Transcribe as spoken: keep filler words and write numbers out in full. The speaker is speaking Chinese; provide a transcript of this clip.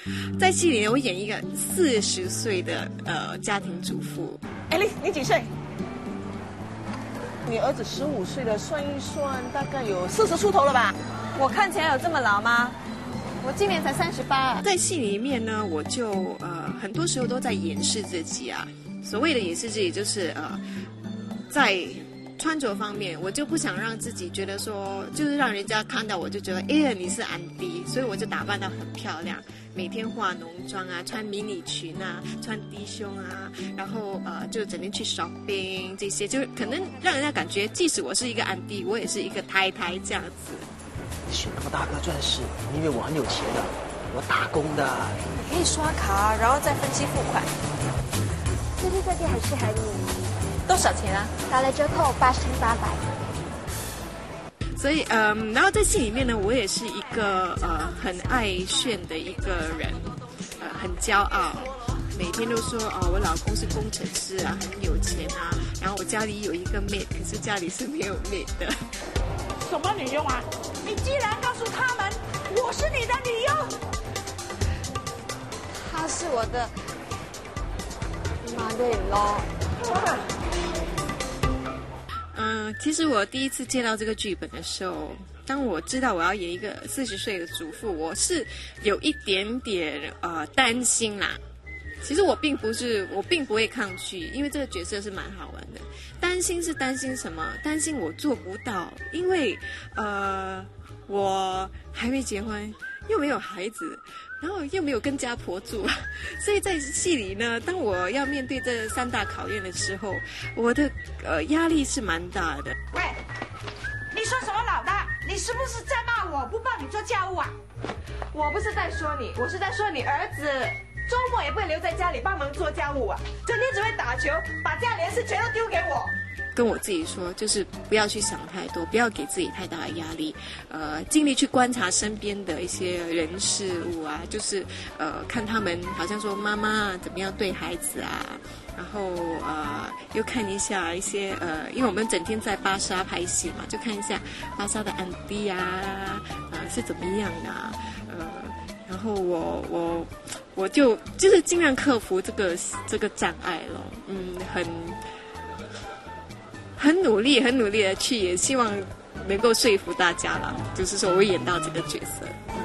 在戏里我演一个四十岁的呃家庭主妇。 哎，你你几岁？你儿子十五岁了，算一算大概有四十出头了吧？ 我看起来有这么老吗？我今年才三十八。 在戏里面呢，我就呃很多时候都在掩饰自己啊。所谓的掩饰自己，就是呃在穿着方面，我就不想让自己觉得说，就是让人家看到我就觉得，哎，你是安迪，所以我就打扮得很漂亮，每天化浓妆啊，穿迷你裙啊，穿低胸啊，然后呃，就整天去 shopping 这些，就可能让人家感觉，即使我是一个安迪，我也是一个太太这样子。 你选那么大个钻石，你以为我很有钱的？我打工的。 你可以刷卡，然后再分期付款。 这次这件很适合你。 多少钱啊？ 打了折扣八千八百。 所以，嗯，然后在戏里面呢，我也是一个呃很爱炫的一个人，呃，很骄傲，每天都说哦，我老公是工程师啊，很有钱啊，然后我家里有一个 maid， 可是家里是没有 maid 的。 什么女佣啊？你既然告诉他们我是你的女佣， 她是我的mother-in-law。 嗯，其实我第一次接到这个剧本的时候，当我知道我要演一个四十岁的主妇，我是有一点点呃担心啦。其实我并不是，我并不会抗拒，因为这个角色是蛮好玩的。担心是担心什么？担心我做不到，因为呃我还没结婚，又没有孩子。然后又没有跟家婆住，所以在戏里呢，当我要面对这三大考验的时候，我的呃压力是蛮大的。 喂，你说什么老大？你是不是在骂我不帮你做家务啊？ 我不是在说你，我是在说你儿子周末也不会留在家里帮忙做家务啊，整天只会打球，把家里的事全都丢给我。 跟我自己说，就是不要去想太多，不要给自己太大的压力，呃，尽力去观察身边的一些人事物啊，就是呃，看他们好像说妈妈怎么样对孩子啊，然后呃，又看一下一些呃，因为我们整天在巴莎拍戏嘛，就看一下巴莎的安迪啊，呃，是怎么样的、啊，呃，然后我我我就就是尽量克服这个这个障碍了，嗯，很。很努力，很努力的去，也希望能够说服大家啦。就是说我演到这个角色。